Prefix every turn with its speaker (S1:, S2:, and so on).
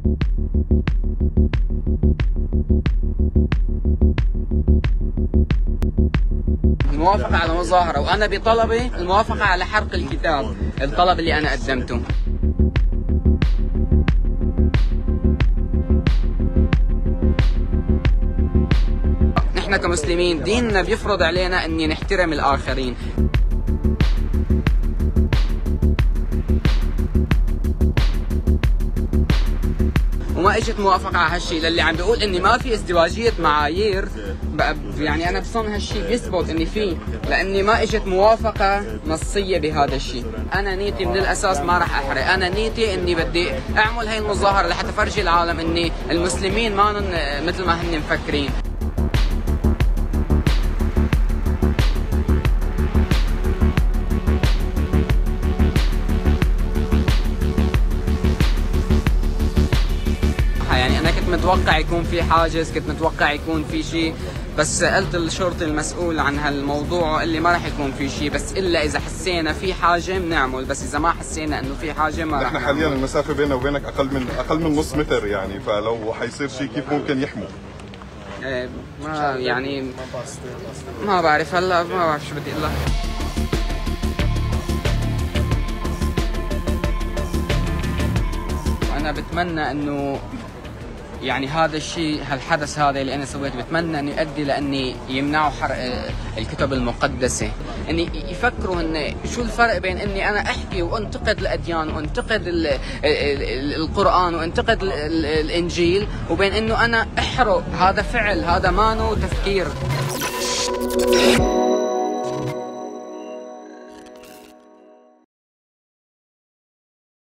S1: الموافقة على مظاهرة، وأنا بطلبي الموافقة على حرق الكتاب، الطلب اللي أنا قدمته. نحن كمسلمين ديننا بيفرض علينا أني نحترم الآخرين. وما اجت موافقة على هالشيء. للي عم بيقول اني ما في ازدواجية معايير، يعني انا بصن هالشيء بيثبت اني فيه، لاني ما اجت موافقة نصية بهذا الشيء. انا نيتي من الاساس ما راح احرق، انا نيتي اني بدي اعمل هاي المظاهرة لحتى فرجي العالم اني المسلمين ما مثل ما هن مفكرين. يعني أنا كنت متوقع يكون في حاجز، كنت متوقع يكون في شيء، بس سألت الشرطي المسؤول عن هالموضوع اللي ما راح يكون في شيء، بس إلا إذا حسينا في حاجة بنعمل، بس إذا ما حسينا إنه في حاجة ما راح.
S2: نحن حاليا المسافة بيننا وبينك أقل من نص متر يعني، فلو حيصير شيء كيف ممكن يحموا؟
S1: ما يعني ما بعرف هلا، ما بعرف شو بدي أقول لك. أنا بتمنى إنه يعني هذا الشيء، هالحدث هذا اللي انا سويته، بتمنى انه يؤدي لاني يمنعوا حرق الكتب المقدسه، اني يفكروا ان شو الفرق بين اني انا احكي وانتقد الاديان وانتقد القران وانتقد الانجيل، وبين انه انا احرق. هذا فعل، هذا مانو تفكير.